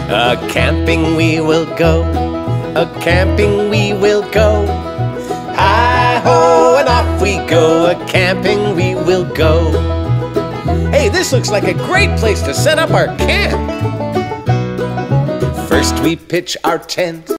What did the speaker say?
A-camping we will go, a-camping we will go. Hi-ho, and off we go, a-camping we will go. Hey, this looks like a great place to set up our camp. First we pitch our tent.